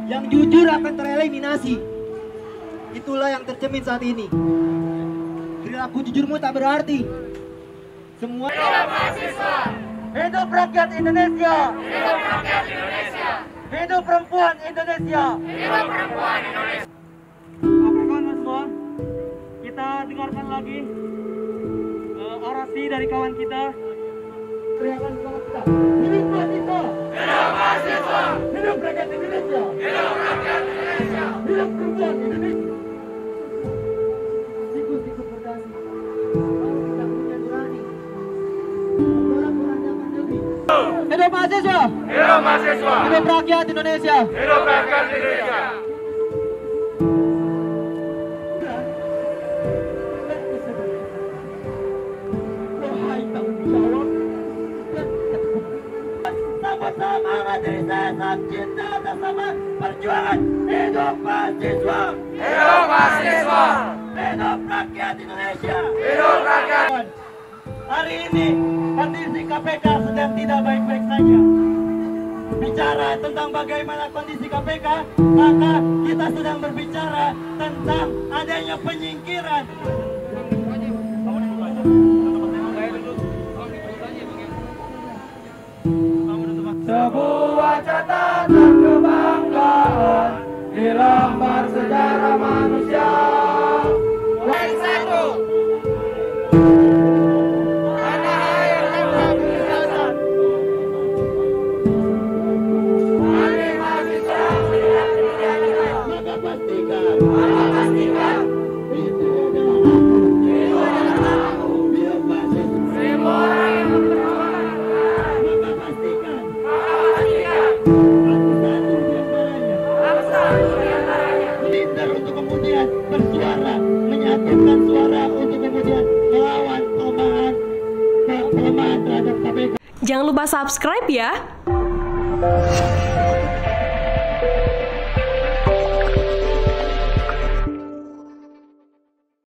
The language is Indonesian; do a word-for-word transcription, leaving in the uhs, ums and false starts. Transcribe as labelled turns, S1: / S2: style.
S1: Yang jujur akan tereliminasi. Itulah yang tercermin saat ini. Perilaku jujurmu tak berarti. Semua
S2: Hidup mahasiswa.
S1: Hidup rakyat Indonesia.
S2: Hidup rakyat Indonesia.
S1: Hidup perempuan Indonesia.
S2: Hidup perempuan Indonesia.
S1: Oke kawan semua, kita dengarkan lagi uh, orasi dari kawan kita. Teriakan kawan kita. Hidup mahasiswa.
S2: Hidup mahasiswa.
S1: Hidup rakyat Indonesia.
S2: Hidup rakyat Indonesia.
S1: Hidup perempuan Indonesia. Sikus-sikus berdasi. Kalau kita punya nurani, orang-orang zaman negeri. Hidup mahasiswa.
S2: Hidup mahasiswa.
S1: Hidup rakyat Indonesia.
S2: Hidup rakyat Indonesia.
S1: Sama-sama materi saya saat cinta bersama perjuangan hidup mahasiswa.
S2: Hidup mahasiswa.
S1: Hidup rakyat Indonesia.
S2: Hidup rakyat.
S1: Hari ini kondisi K P K sedang tidak baik-baik saja. Bicara tentang bagaimana kondisi K P K, maka kita sedang berbicara tentang adanya penyingkiran.
S2: Sebuah catatan kebanggaan di lembar sejarah manusia. Poin satu. Tanah air tanpa kebebasan. Kami mahasiswa tidak dijadikan.
S1: Maka pastikan,
S2: Maka pastikan
S1: itu adalah aku.
S2: itu adalah aku.
S1: Hidup mahasiswa.
S2: Semua orang yang berjuang.
S1: Maka pastikan,
S2: Maka pastikan
S1: aku satu di antaranya.
S2: aku satu di antaranya.
S1: Minder untuk kemudian bersuara, menyatukan suara untuk kemudian melawan pelemahan pelemahan terhadap K P K.
S3: Jangan lupa subscribe ya.